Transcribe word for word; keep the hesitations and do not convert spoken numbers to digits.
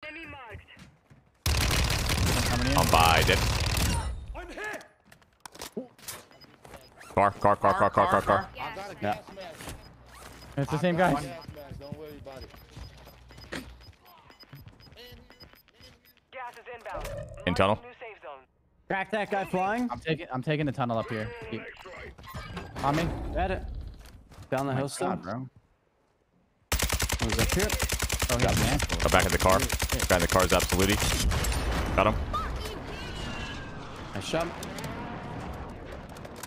I'm by it. Car, car, car, car, car, car, car. Yeah. It's the same guy. Don't worry about it. Gas is inbound. In tunnel. New safe zone. Crack that guy flying. I'm taking I'm taking the tunnel up here. Keep. On me. Got it. Down the hill still. God, bro. Who's up here? Oh, he's man. Go back in the car. Guy in the car is absolutely. Got him. I shot.